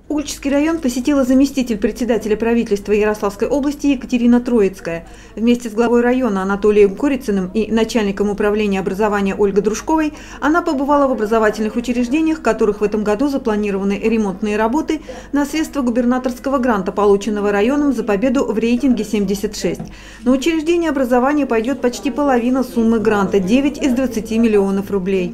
Угличский район посетила заместитель председателя правительства Ярославской области Екатерина Троицкая. Вместе с главой района Анатолием Курицыным и начальником управления образования Ольгой Дружковой она побывала в образовательных учреждениях, в которых в этом году запланированы ремонтные работы на средства губернаторского гранта, полученного районом за победу в рейтинге 76. На учреждение образования пойдет почти половина суммы гранта – 9 из 20 миллионов рублей.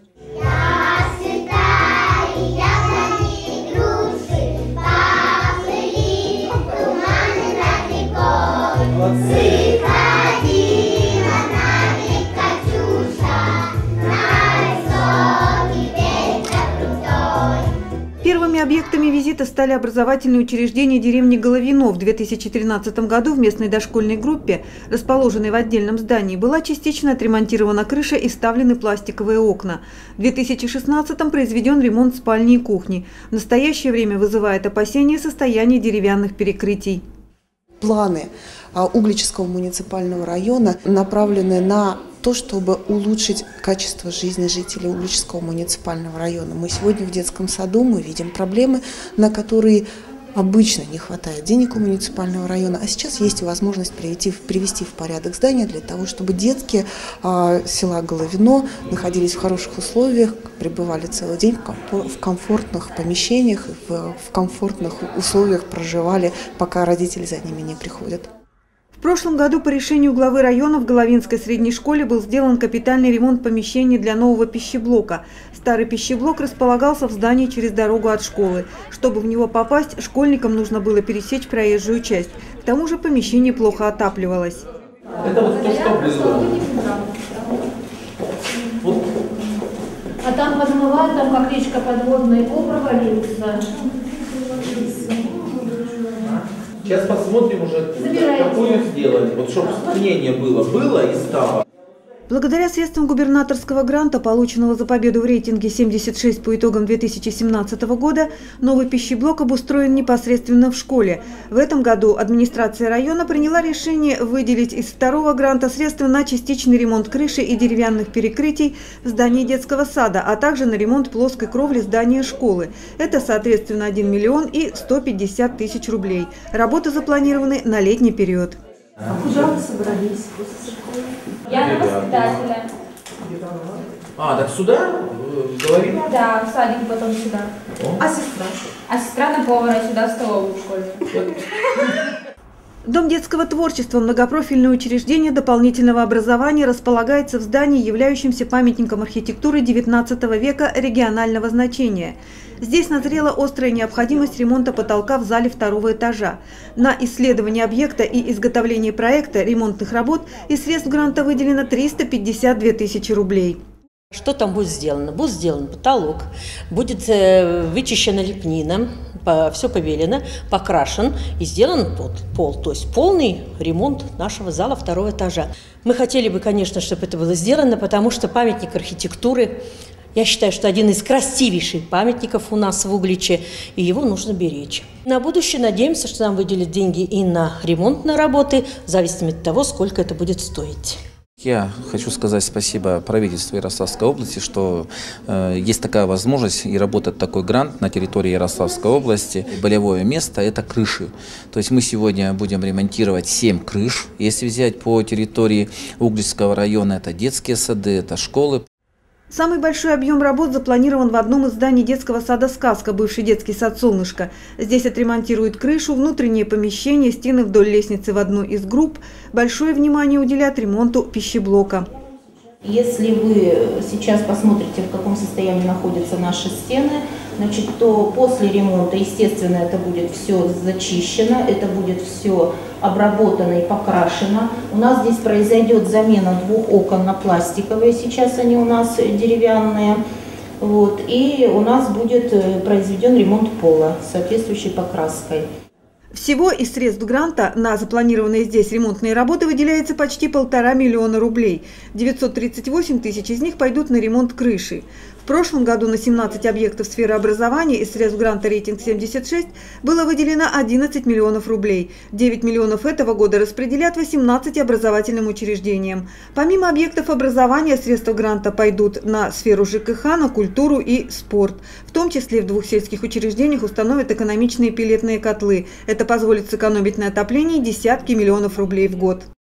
Первыми объектами визита стали образовательные учреждения деревни Головино. В 2013 году в местной дошкольной группе, расположенной в отдельном здании, была частично отремонтирована крыша и вставлены пластиковые окна. В 2016 произведен ремонт спальни и кухни. В настоящее время вызывает опасения состояние деревянных перекрытий. Планы Угличского муниципального района направлены на то, чтобы улучшить качество жизни жителей Угличского муниципального района. Мы сегодня в детском саду мы видим проблемы, на которые обычно не хватает денег у муниципального района, а сейчас есть возможность привести в порядок здание для того, чтобы детки села Головино находились в хороших условиях, пребывали целый день в комфортных помещениях, в комфортных условиях проживали, пока родители за ними не приходят. В прошлом году по решению главы района в Головинской средней школе был сделан капитальный ремонт помещений для нового пищеблока. Старый пищеблок располагался в здании через дорогу от школы. Чтобы в него попасть, школьникам нужно было пересечь проезжую часть. К тому же помещение плохо отапливалось. Это вот то, что было. Вот. А там подмывает, там как речка подводная, провалился. Сейчас посмотрим уже, какую сделали, вот чтобы мнение было и стало. Благодаря средствам губернаторского гранта, полученного за победу в рейтинге 76 по итогам 2017 года, новый пищеблок обустроен непосредственно в школе. В этом году администрация района приняла решение выделить из второго гранта средства на частичный ремонт крыши и деревянных перекрытий в здании детского сада, а также на ремонт плоской кровли здания школы. Это, соответственно, 1 миллион и 150 тысяч рублей. Работы запланированы на летний период. А куда вы собрались? Я на воспитателя. Так сюда? В Головино? Да, в садик, потом сюда. А сестра? А сестра на повара сюда в столовую в школе. Дом детского творчества, многопрофильное учреждение дополнительного образования, располагается в здании, являющемся памятником архитектуры XIX века регионального значения. Здесь назрела острая необходимость ремонта потолка в зале второго этажа. На исследование объекта и изготовление проекта ремонтных работ из средств гранта выделено 352 тысячи рублей. Что там будет сделано? Будет сделан потолок, будет вычищена лепнина, все побелено, покрашен и сделан пол. То есть полный ремонт нашего зала второго этажа. Мы хотели бы, конечно, чтобы это было сделано, потому что памятник архитектуры, я считаю, что один из красивейших памятников у нас в Угличе, и его нужно беречь. На будущее надеемся, что нам выделят деньги и на ремонтные работы, в зависимости от того, сколько это будет стоить. Я хочу сказать спасибо правительству Ярославской области, что есть такая возможность и работает такой грант на территории Ярославской области. Болевое место – это крыши. То есть мы сегодня будем ремонтировать 7 крыш. Если взять по территории Угличского района, это детские сады, это школы. Самый большой объем работ запланирован в одном из зданий детского сада «Сказка», бывший детский сад «Солнышко». Здесь отремонтируют крышу, внутренние помещения, стены вдоль лестницы в одну из групп. Большое внимание уделят ремонту пищеблока. Если вы сейчас посмотрите, в каком состоянии находятся наши стены, значит, то после ремонта, естественно, это будет все зачищено, это будет все обработано и покрашено. У нас здесь произойдет замена 2 окон на пластиковые, сейчас они у нас деревянные. И у нас будет произведен ремонт пола с соответствующей покраской. Всего из средств гранта на запланированные здесь ремонтные работы выделяется почти 1,5 миллиона рублей. 938 тысяч из них пойдут на ремонт крыши. В прошлом году на 17 объектов сферы образования из средств гранта «Рейтинг 76» было выделено 11 миллионов рублей. 9 миллионов этого года распределят 18 образовательным учреждениям. Помимо объектов образования, средства гранта пойдут на сферу ЖКХ, на культуру и спорт. В том числе в 2 сельских учреждениях установят экономичные пеллетные котлы. Это позволит сэкономить на отоплении десятки миллионов рублей в год.